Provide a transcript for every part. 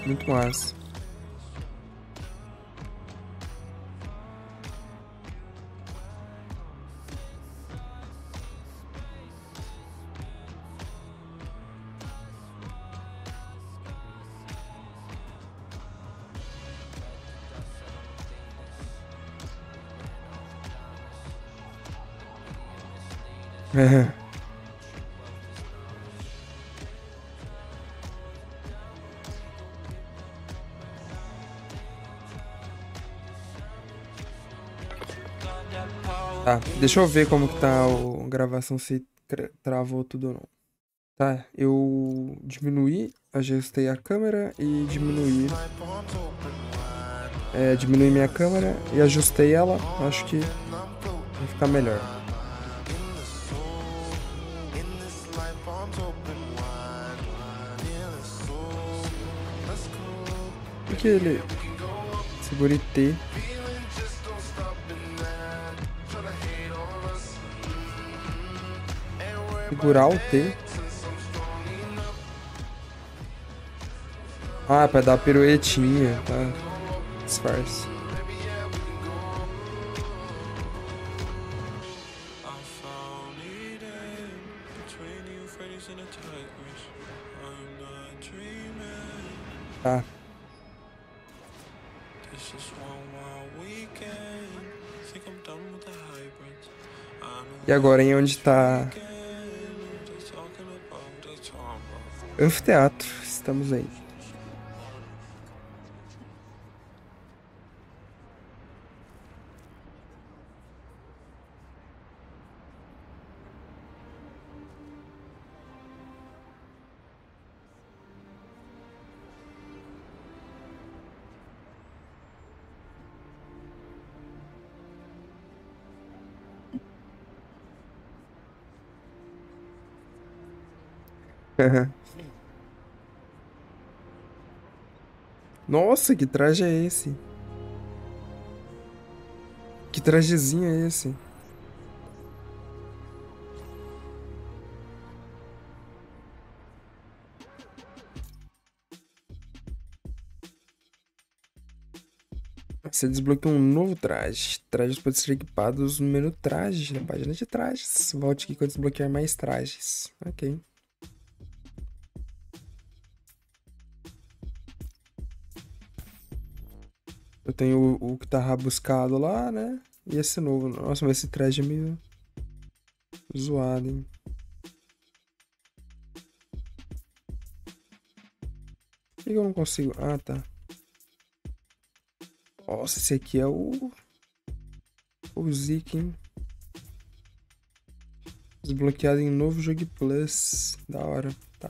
Muito massa. Tá, deixa eu ver como que tá a gravação, se travou tudo ou não. Tá, eu diminuí, ajustei a câmera e diminuí minha câmera e ajustei ela. Acho que vai ficar melhor. Porque ele segura T. Segurar o T. Ah, pra dar piruetinha, tá? Disfarce. Tá. E agora em onde tá anfiteatro? Estamos aí. Nossa, que traje é esse? Que trajezinho é esse? Você desbloqueou um novo traje. Trajes podem ser equipados no menu trajes, na página de trajes. Volte aqui quando desbloquear mais trajes. Ok. Eu tenho o que tá rabuscado lá, né? E esse novo. Nossa, mas esse traje é meio zoado, hein? Por que eu não consigo? Ah, tá. Nossa, esse aqui é o Zik, hein? Desbloqueado em novo jogo Plus. Da hora. Tá.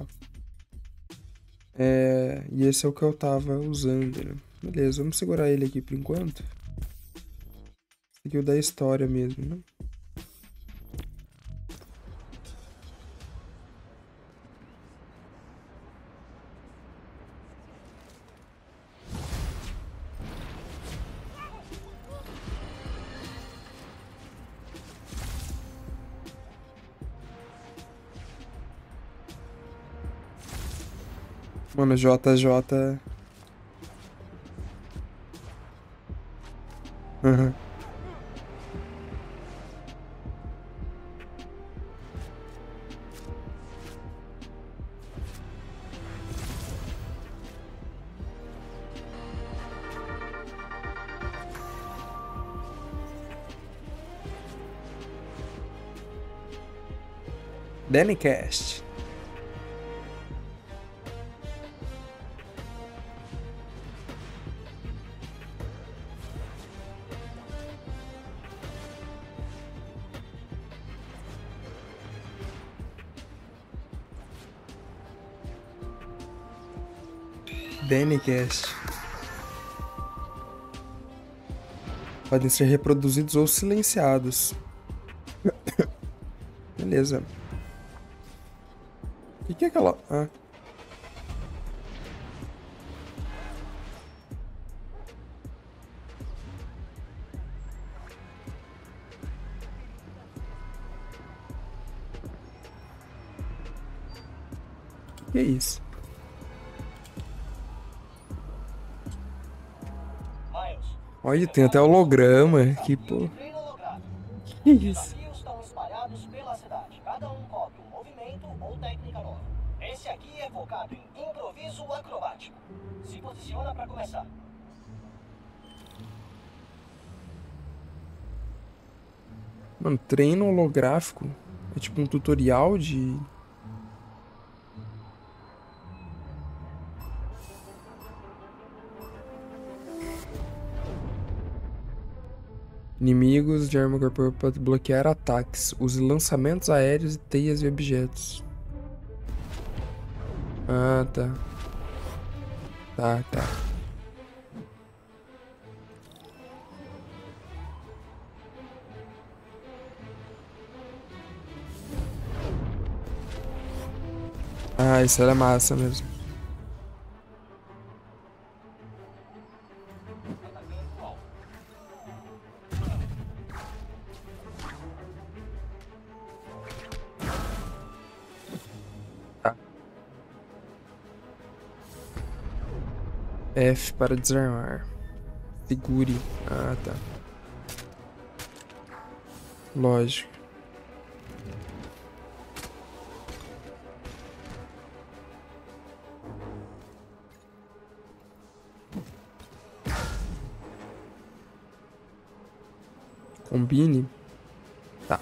E esse é o que eu tava usando, né? Beleza, vamos segurar ele aqui por enquanto. Esse aqui é o da história mesmo, né? Mano, JJ. Aham. Dannycast. Dannycast. Podem ser reproduzidos ou silenciados. Beleza. O que é aquela... Ah. Que é isso? Olha, tem até holograma. Que pô. Treino holográfico. Que Os isso? desafios estão espalhados pela cidade. Cada um copia um movimento ou técnica nova. Esse aqui é focado em improviso acrobático. Se posiciona para começar. Mano, treino holográfico. É tipo um tutorial de. Inimigos de arma corporal para bloquear ataques. Use lançamentos aéreos e teias e objetos. Ah, tá. Tá. Ah, isso era massa mesmo. Tá. F para desarmar. Segure. Ah, tá. Lógico. Combine. Tá.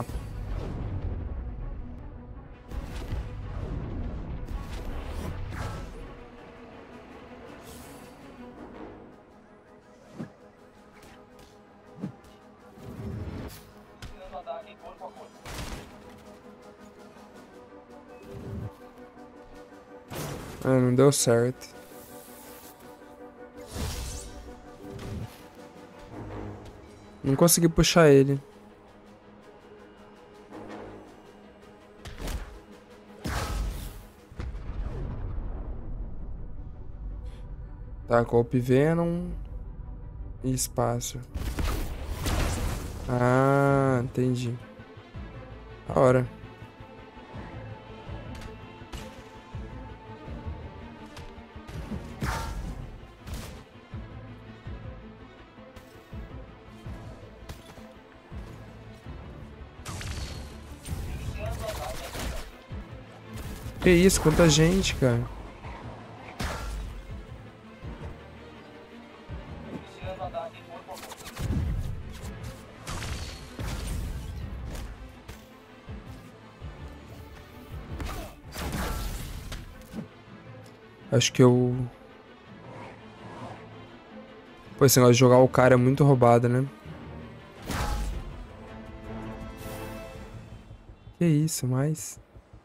Tendo ataque corpo a corpo. Ah, não deu certo. Não consegui puxar ele. Tá, golpe Venom e espaço. Ah, entendi. Da hora. Que isso, quanta gente, cara. Iniciando ataque corpo a corpo. Acho que eu... Pô, esse negócio de jogar o cara é muito roubado, né? Que isso, mais?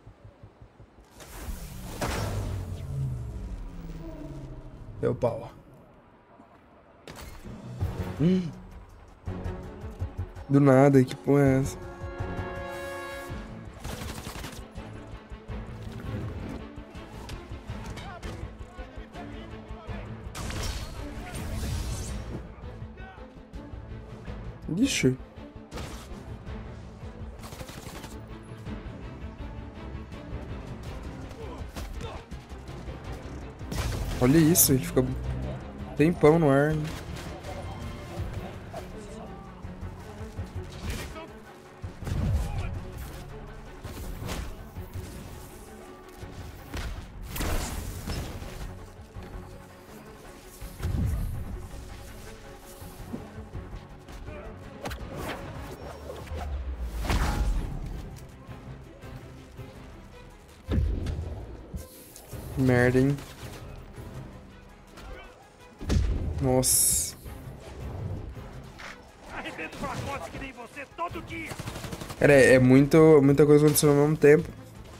Deu pau. Do nada, que porra é essa? Ixi. Olha isso, ele fica tempão no ar, né? Merda, hein? Nossa. Arrebento pacotes que nem você todo dia. Cara, é muita coisa acontecendo ao mesmo tempo.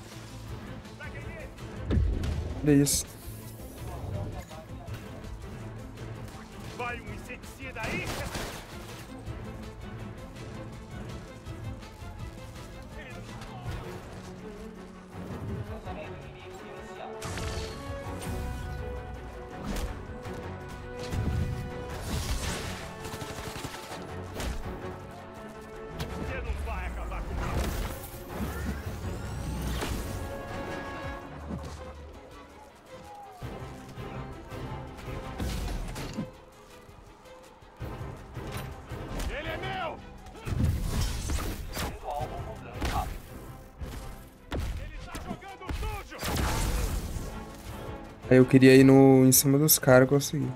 Olha isso. Vai um inseticida aí. Lançamento inimigo inicial. Você não vai acabar comigo. Aí eu queria ir no, em cima dos caras, eu consegui.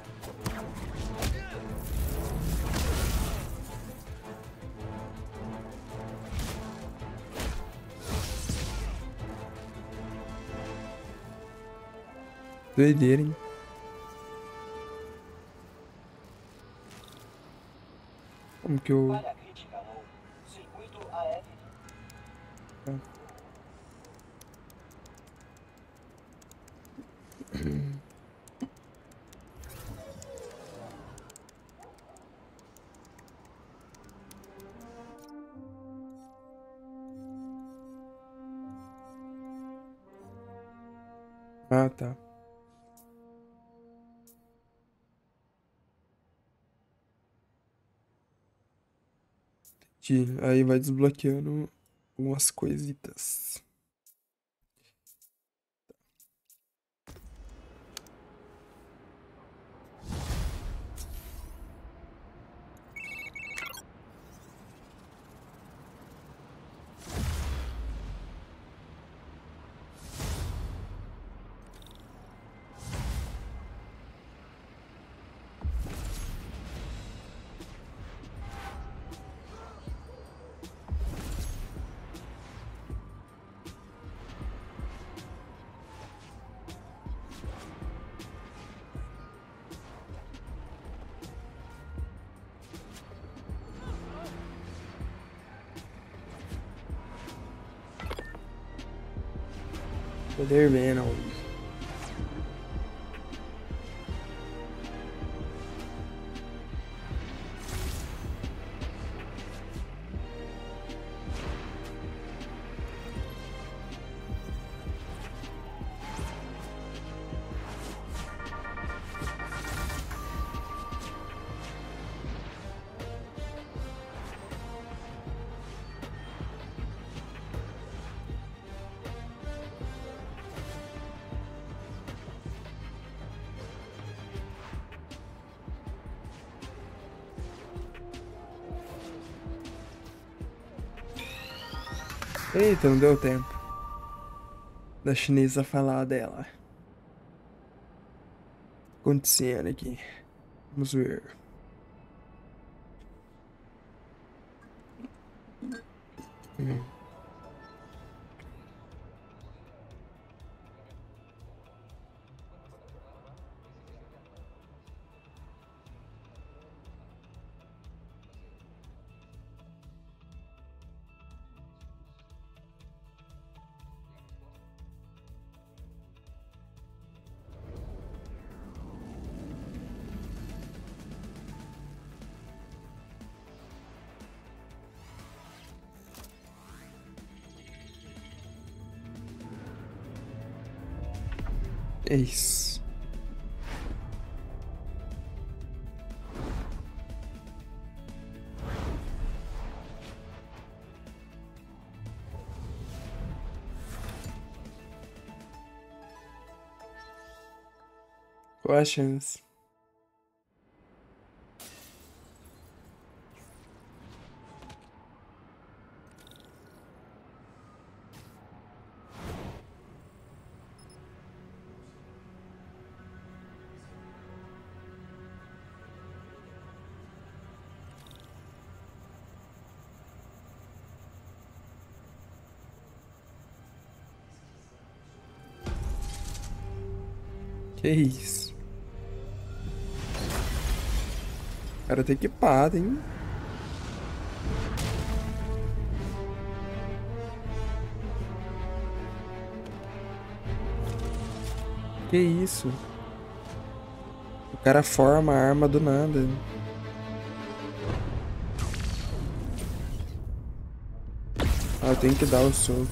Doideira, hein? Como que eu... Falha crítica no circuito AF. Ah, tá. Aí vai desbloqueando algumas coisitas. Poder Venom. Eita, não deu tempo da chinesa falar dela. Acontecendo aqui. Vamos ver. É isso. Qual a chance? Que isso? O cara tá equipado, hein? Que isso? O cara forma a arma do nada. Ah, eu tenho que dar o soco.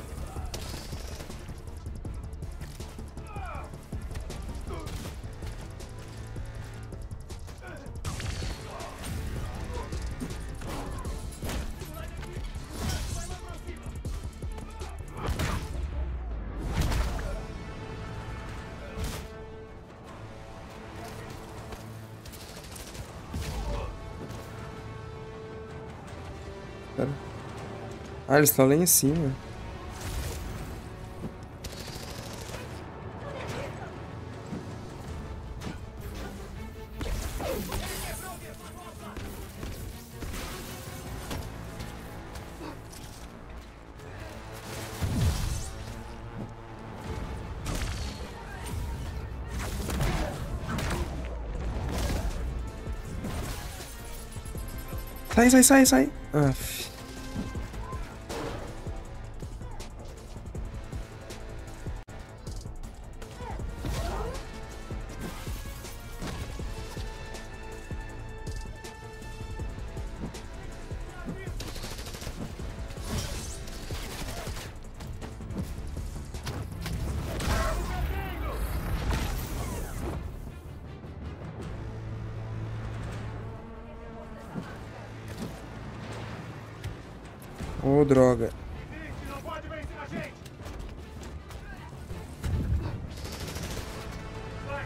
Pera. Ah, eles estão lá em cima. Sai, sai, sai, sai. Aff. Ô, droga. Não pode vencer a gente! Vai!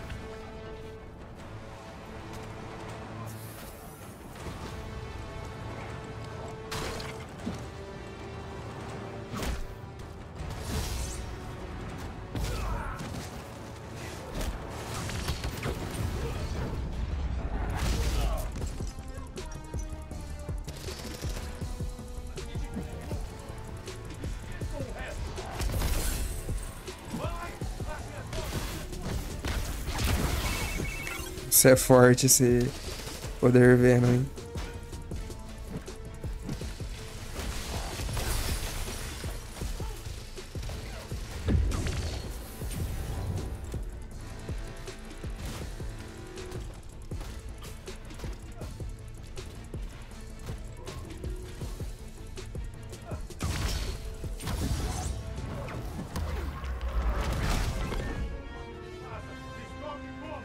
Isso é forte, esse poder Venom, hein? Descobre como!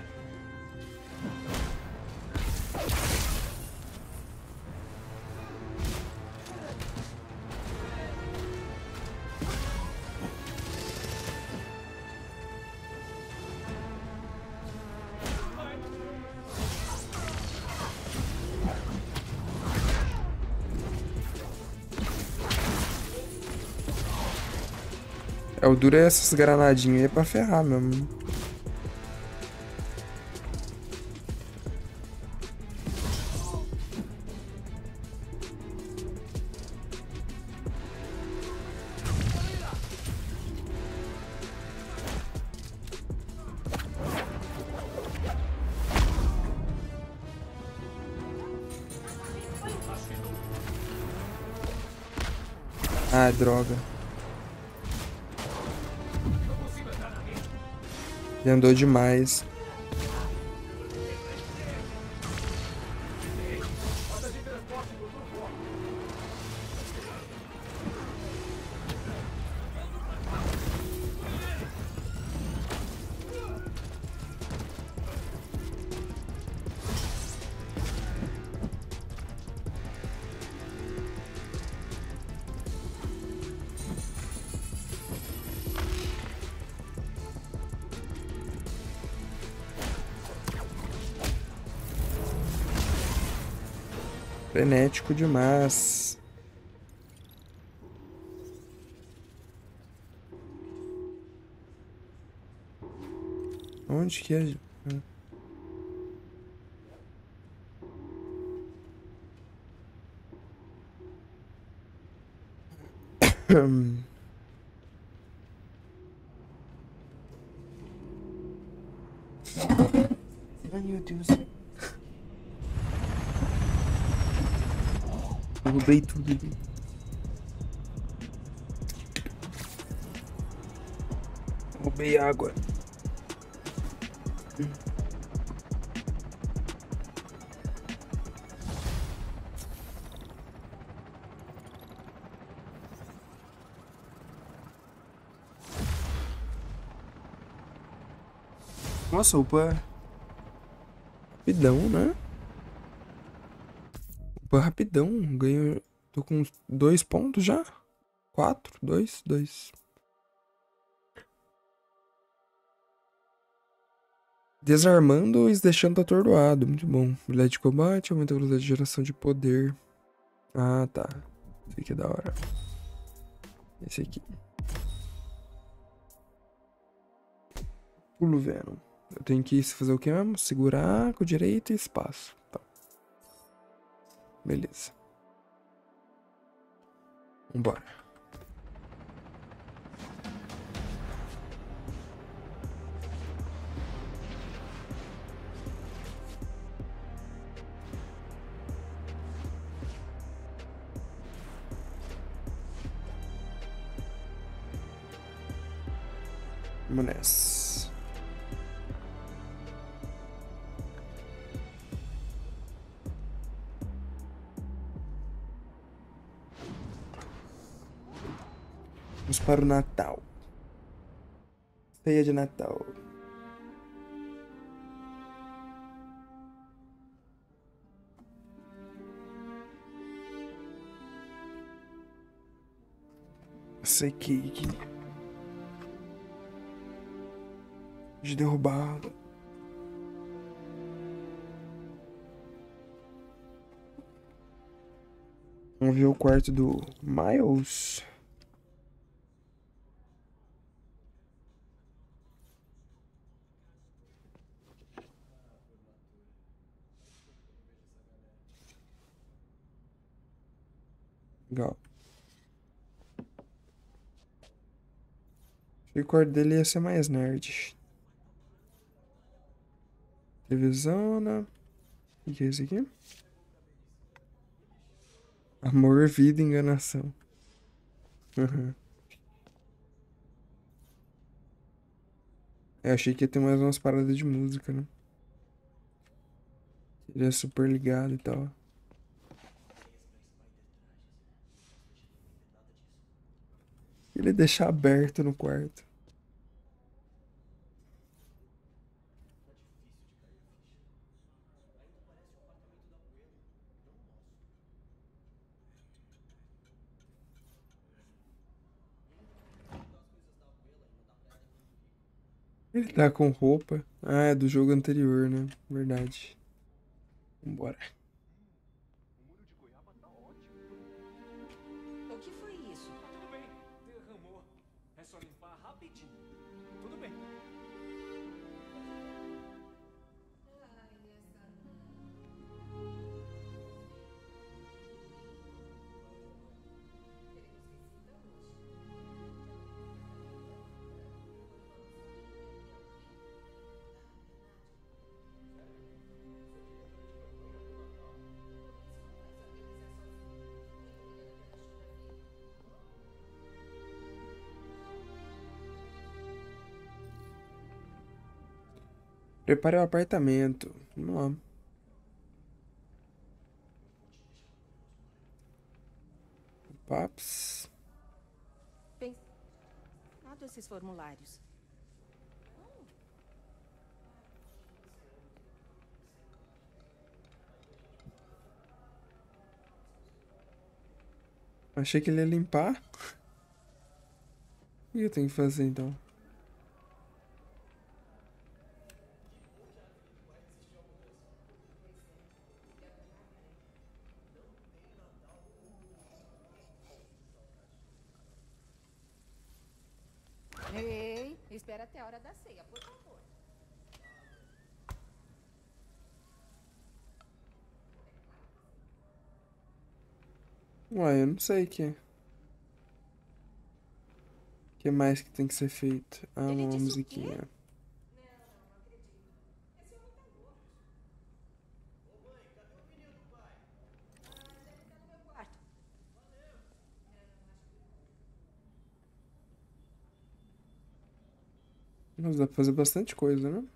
É, o duro é essas granadinhas aí pra ferrar mesmo. Ah, droga. Ele andou demais. Frenético demais. Onde que é? Ai, meu Deus. Derrubei tudo ali. Roubei água. Nossa, upa rapidão, né? Upa rapidão. Ganho. Tô com 2 pontos já? 4? 2? 2. Desarmando e deixando atordoado. Muito bom. Habilidade de combate, aumenta a velocidade de geração de poder. Ah, tá. Esse aqui é da hora. Esse aqui. Pulo Venom. Eu tenho que fazer o que mesmo? Segurar com o direito e espaço. Tá. Beleza. Vambora. Vamos nessa. Vamos para o Natal. Ceia de Natal. Sei que de derrubá-lo. Vamos ver o quarto do Miles. Legal. O quarto dele ia ser mais nerd. Televisão, né? O que é isso aqui? Amor, vida e enganação. Uhum. Eu achei que ia ter mais umas paradas de música, né? Ele é super ligado e tal. Ele deixa aberto no quarto. Ele tá com roupa. Ah, é do jogo anterior, né? Verdade. Vambora. O que foi isso? Tá tudo bem. Derramou. É só limpar rapidinho. Tudo bem. Prepare o apartamento. Vamos lá. Paps. Pensado esses formulários. Achei que ele ia limpar. O que eu tenho que fazer então? Ei, espera até a hora da ceia, por favor. Uai, eu não sei o que. O que mais que tem que ser feito? Ah, Ele uma disse o quê? musiquinha. Quarto. Mas dá pra fazer bastante coisa, né?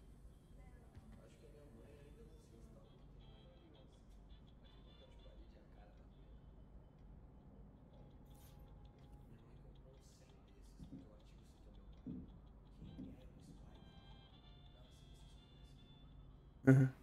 Uhum.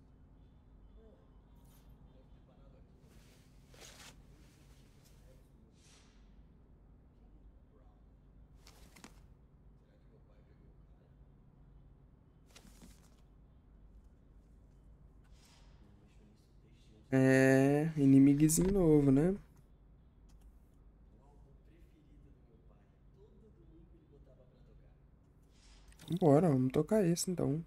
É, inimiguezinho novo, né? Bora, vamos tocar esse então.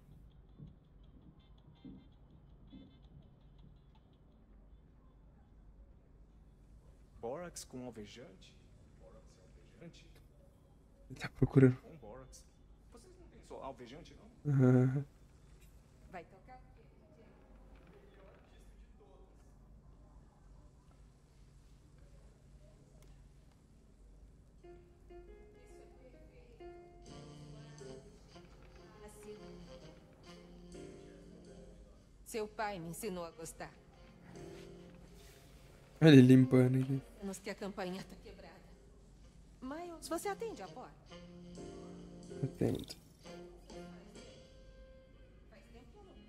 Bórax com alvejante? Bórax e alvejante? Ele tá procurando. Com bórax. Vocês não têm só alvejante, não? Uhum. Vai tocar? Seu pai me ensinou a gostar. Olha ele limpando aqui. Nos que a campainha tá quebrada. Miles, você atende a porta? Atento. Faz tempo que eu não...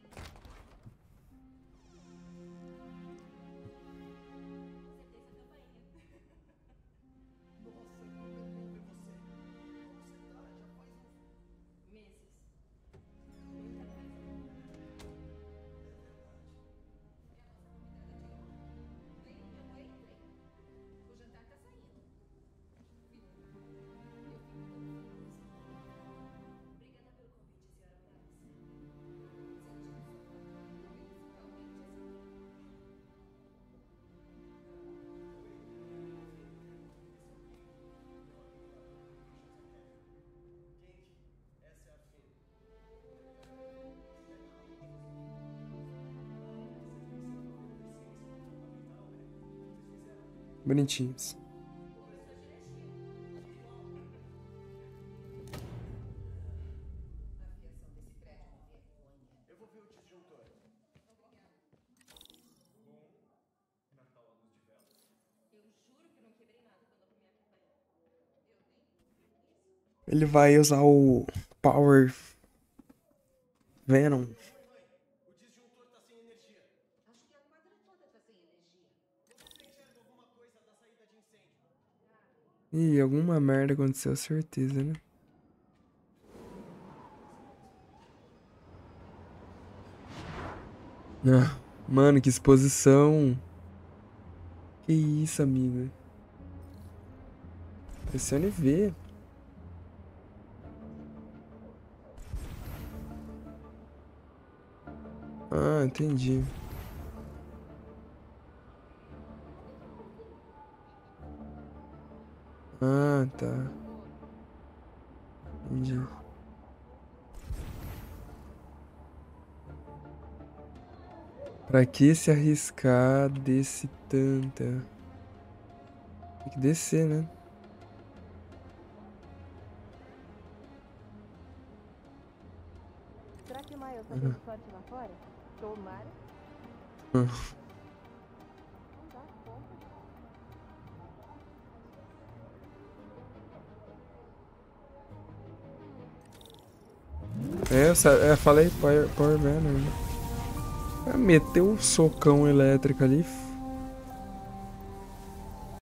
Bonitinhos. Ele vai usar o Power Venom. O disjuntor tá sem energia. Acho que a quadra toda tá sem energia. Você enxerga alguma coisa da saída de incêndio? Ih, alguma merda aconteceu, certeza, né? Ah, mano, que exposição. Que isso, amigo. Pressione V. Ah, entendi. Ah, tá. Entendi. Pra que se arriscar desse tanta? Tem que descer, né? Será que o Miles tá tendo sorte lá fora? Tomara. Ah. Não dá conta. Falei Power Venom. Meteu o socão elétrico ali.